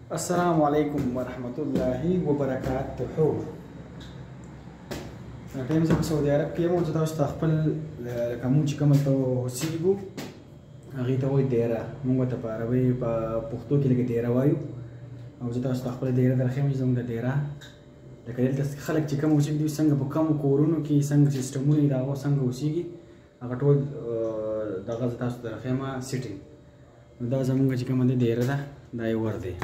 السلام عليكم ورحمة الله وبركاته. ټیم زه په سعودي عرب کې یم او زه تاسو ته خپل لکه مونږ چې کومه ته اوسېږو هغې ته وایي دیره، مونږ ورته په عربۍ په پښتو کې لکه دیره وایو او زه تاسو ته خپله دیره درښیم چې زموږ د دیره لکه دلته خلک چې کوم اوسېږي دوی څنګه په کمو کورونو کې څنګه سیسټمونه یې د هغو څنګه اوسېږي هغه ټول دغه زه تاسو ته درښیم سیټینګ. نو دا زموږ چې کومه دی دیره ده دا یې ور دی.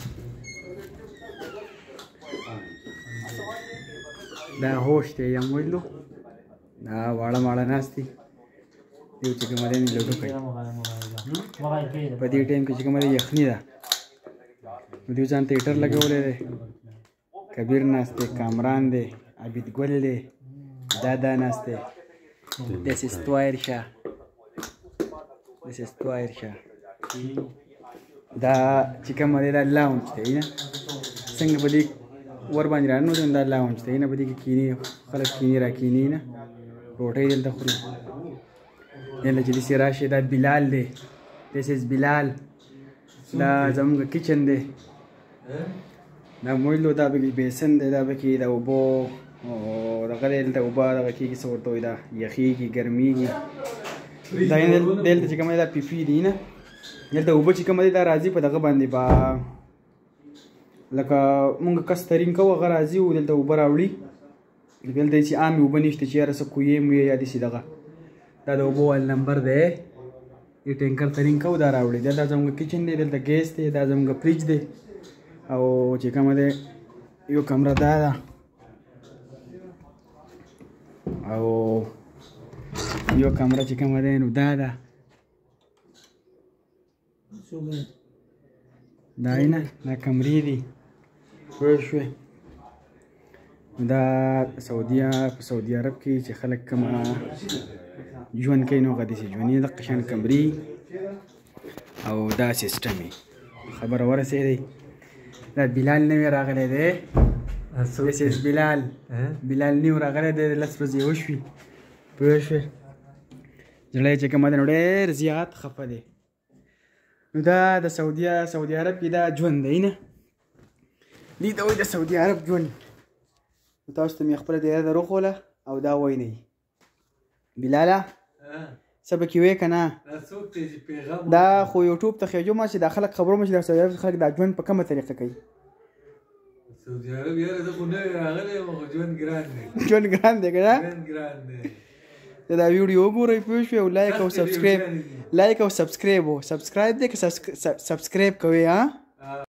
دا هوش دی یم ویلو دا واړه ماړه ناست دي دیو چې کومه دی لوډو کوي په دې ټایم کې چې کومه دی یخني ده نو دیو ځان ته هیټر لګولی دی. کبیر ناست دی، کامران دی، عبید ګل دی، دا ناست دی. This is Twairshah. دا چې کومه دی دا لاونج دی نه څنګه په دې ور باندې راننوځي دا لاونج دی نه په دې کې کیني خلک کیني را کیني نه روټۍ دلته خوري. دلته چې داسې راشي دا بلال دی. This is بلال. دا زموږ کچن دی. دا مویلو دا پکې بیسن دی دا پکې د اوبو دغه دی دلته اوبه دغه کېږي څه ورته وایي دا یخېږي ګرمېږي. دا دلته چې کومه دی دا پیپي دی نه دلته اوبه چې کومه دی دا راځي په دغه باندې به لکه مونږ کس ترین کوو هغه راځي او دلته اوبه راوړي. دلته هېڅ عامې اوبه نشته چې یاره څه کویم وي یا داسې دغه دا د اوبو وال نمبر دی یو ټینکر ترین کوو دا راوړي. دا زموږ کچن دی دلته ګیس دی دا زموږ فریج دی او چې کومه دی یو کمره دا ده او یو کمره چې کومه دی نو دا ده دا نه دا کمرې دي پوه شوې. دا په سعودي عرب کې چې خلک کومه ژوند کوي نو هغه داسې ژوند یې دقه شان کمرې او دا سیسټم یې خبره ورسېدی. دا بلال نوی راغلی دی. This is بلال نوی راغلی دی لس ورځې وشوي پوه شوې. زړه یې چې کومه دی نو ډېر زیات خفه دی. نو دا د سعودي عرب کې دا ژوند دی نه دې ته وایي د سعودي عرب ژوند. نو تاسو ته مې خپله دیره دروښوله او دا وینئ. بلاله څه پکې وایې که نه دا خو یوټیوب ته خېجو ما چې دا خلک خبرو ما چې د سعودي عرب خلک دا ژوند په کومه طریقه کوي. سعودي عرب یاره زه خو نوی راغلی یم خو ژوند ګران دی. ژوند ګران دی که نه دا ویډیو وګورئ پوه شوې او لایک او سبسکرایب دی که سبسکرایب کوئ